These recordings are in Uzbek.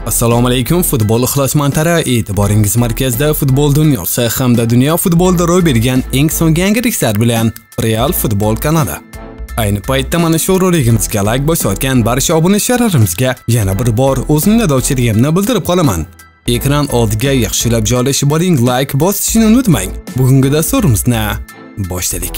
Assalomu alaykum, futbol ixlosmandlari, e'tiboringiz markazida futbol dunyosi hamda dunyo futbolida ro'y bergan eng so'nggi yangiliklar bilan Real Futbol kanali. Ayni paytda mana shu roligimizga like bosayotgan barcha obunachalarimizga yana bir bor o'z minnatdorchiligimni bildirib qolaman. Ekran oldiga yaxshilab joylashib oling, like bosishni unutmang. Bugungi dasturimizni boshladik.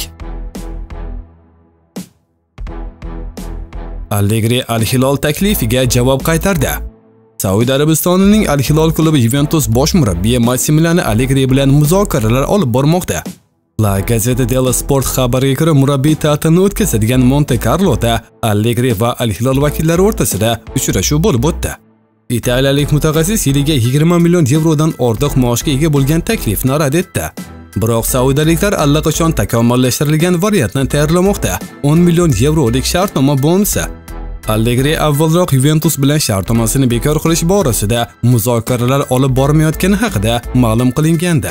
Allegri Al-Hilol taklifiga javob qaytardi. Saudiya Arabistonining Al-Hilol klubi Juventus bosh murabbiyi Massimiliano Allegri bilan muzokaralar olib bormoqda. La Gazzetta dello Sport xabariga ko'ra, murabbiy ta'tilni o'tkazadigan Monte Carloda Allegri va Al-Hilol vakillari o'rtasida uchrashuv bo'lib o'tdi. Italiyalik mutaxassis yiliga 20 million yevrodan ortiq maoshga ega bo'lgan taklifni rad etdi. Biroq saudiyaliklar allaqachon takomillashtirilgan variantni tayyorlamoqda. 10 million yevrolik shartnoma bonusi. Allegri avvalroq Juventus bilan shartnomasini bekor qilish borasida muzokaralar olib bormayotgani haqida ma'lum qilingandi.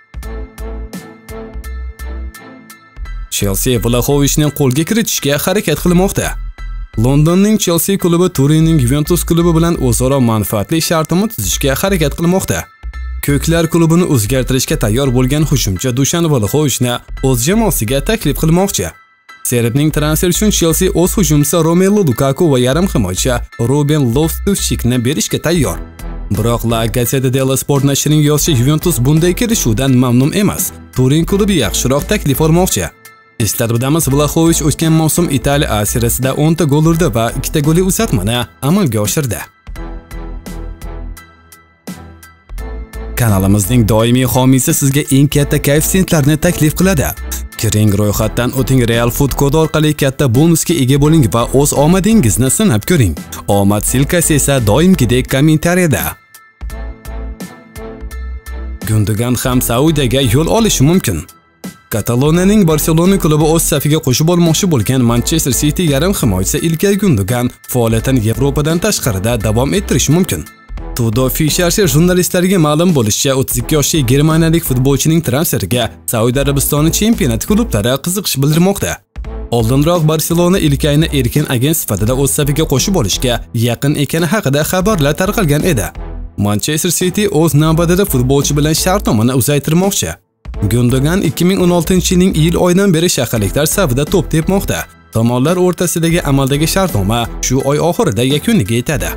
Chelsea Vlahovichni qo'lga kiritishga harakat qilmoqda. Londonning Chelsea klubi Turinning Juventus klubi bilan o'zaro manfaatli shartnoma tuzishga harakat qilmoqda. Ko'klar klubini o'zgartirishga tayyor bo'lgan hujumchi Dušan Vlahovichni o'z jamoasiga taklif qilmoqchi. Serbning transfer uchun Chelsea o'z hujumchisi Romelu Lukaku va yarim himoyachi Ruben Loftus-Cheekni berishga tayyor. Biroq La Gazzetta dello Sport nashrining yozishicha, Juventus bunday kelishuvdan mamnun emas. Turin klubi yaxshiroq taklif olmoqchi. Eslatib o'tamiz, Vlahovich o'tgan mavsum Italiya A seriyasida 10 ta gol urdi va 2 ta golli uzatmani amalga oshirdi. Kanalimizning doimiy homiysi sizga eng katta koeffitsiyentlarni taklif qiladi. Kiring, ro'yxatdan o'ting, Real Food kodi orqali katta bonusga ega bo'ling va o'z omadingizni sinab ko'ring. Omad silkasi esa doimgidek kommentariyada. Gundogan ham Saudiyaga yo'l olishi mumkin. Kataloniyaning Barselona klubi o'z safiga qo'shib olmoqchi bo'lgan Manchester City yarim himoyachisi Ilkay Gundogan faoliyatini Yevropadan tashqarida davom ettirishi mumkin. Todo Fischer jurnalistlarga ma'lum bo'lishicha, 32 yoshli germaniyalik futbolchining transferiga Saudiya Arabistoni chempionati klublari qiziqish bildirmoqda. Oldinroq Barselona Ilkayni erkin agent sifatida o'z safiga qo'shib olishga yaqin ekani haqida xabarlar tarqalgan edi. Manchester City o'z navbatida futbolchi bilan shartnomani uzaytirmoqchi. Gundogan 2016-yilning iyul oyidan beri shaharliklar safida to'p tepmoqda. Tomonlar o'rtasidagi amaldagi shartnoma shu oy oxirida yakuniga yetadi.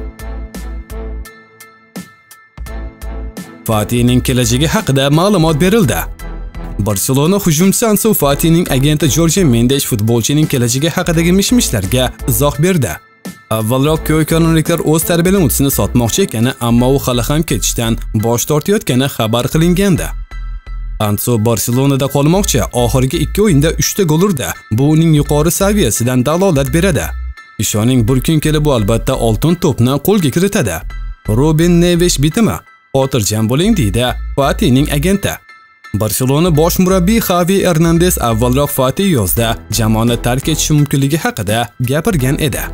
Fatining kelajagi haqida ma'lumot berildi. Barselona hujumchisi Ansu Fatining agenti Jorge Mendes futbolchining kelajagi haqidagi mishmishlarga izoh berdi. Avvalroq ko'klarliklar o'z tarbiyalanuvchisini sotmoqchi ekani, ammo u hali ham ketishdan bosh tortayotgani xabar qilingandi. Ansu Barselonada qolmoqchi, oxirgi 2 o'yinda 3 ta gol urdi. Bu uning yuqori saviyasidan dalolat beradi. Ishoning, bir kun kelib u albatta oltin to'pni qo'lga kiritadi. Ruben Neves bitimi? Xotirjam bo'ling, deydi Fatining agenti. Barselona bosh murabbiy Xavi Hernandez avvalroq Fati yozda jamoani tark etishi mumkinligi haqida gapirgan edi.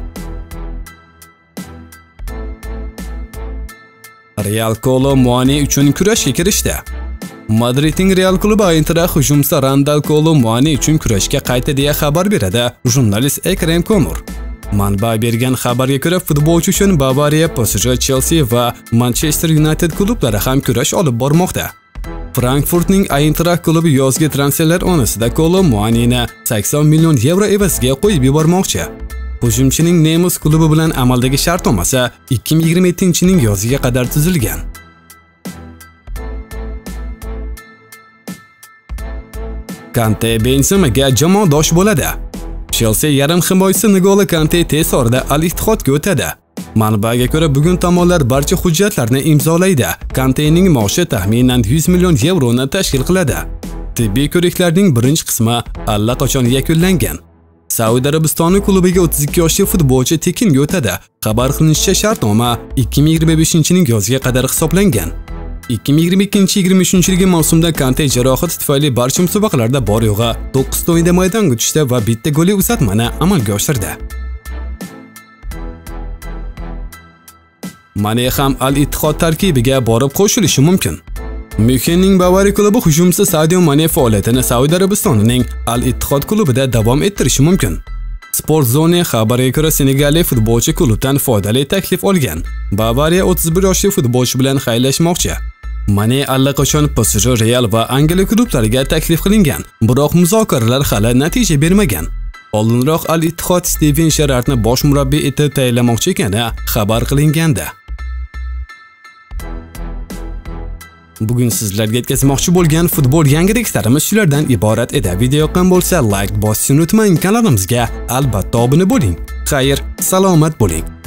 Real Kolo Muani uchun kurashga kirishdi. Madridning Real klubi Eintracht hujumchisi Randal Kolo Muani uchun kurashga qaytdi deya xabar beradi jurnalist Ekrem Komur. Manba bergan xabarga ko'ra, futbolchi uchun Bavariya, PSG, Chelsea va Manchester United klublari ham kurash olib bormoqda. Frankfurtning Eintracht klubi yozgi transferlar onasida Kolo Muanini 80 million yevro evaziga qo'yib yubormoqchi. Hujumchining Nemis klubi bilan amaldagi shartnomasi 2027-yilning yoziga qadar tuzilgan. Kante Benzemaga jamoadosh bo'ladi. Chelsea yarim himoyachisi N'Golo Kante tez orada Al-Ittihadga o'tadi. Manbaga ko'ra, bugun tomonlar barcha hujjatlarni imzolaydi. Kantening maoshi taxminan 100 million yevroni tashkil qiladi. Tibbiy ko'riklarning birinchi qismi allaqachon yakunlangan. Saudiya Arabistoni klubiga 32 yoshli futbolchi tekinga o'tadi. Xabar qilinishicha, shartnoma 2025-yilning yoziga qadar hisoblangan. 2022-23 mavsumda Kante jarohati tufayli barcha musobaqalarda bor yo'g'i 9 ta o'yinda maydonga tushdi va bitta golli uzatmani amalga oshirdi. Mane ham Al-Ittihad tarkibiga borib qo'shilishi mumkin. Myunxenning Bavariya klubi hujumchisi Sadio Mane faoliyatini Saudiya Arabistonining Al-Ittihad klubida davom ettirishi mumkin. Sport Zone xabariga ko'ra, senegallik futbolchi klubdan foydali taklif olgan. Bavariya 31 yoshli futbolchi bilan xayrlashmoqchi. Mane allaqachon PSG, Real va Angliya klublariga taklif qilingan, biroq muzokaralar hali natija bermagan. Oldinroq Al-Ittihod Steven Sherardni bosh murabbiy etib tayinlamoqchi ekani xabar qilingandi. Bugun sizlarga yetkazmoqchi bo'lgan futbol yangiliklarimiz shulardan iborat edi. Video yoqqan bo'lsa, like bosishni unutmang, kanalimizga albatta obuna bo'ling. Xayr, salomat bo'ling.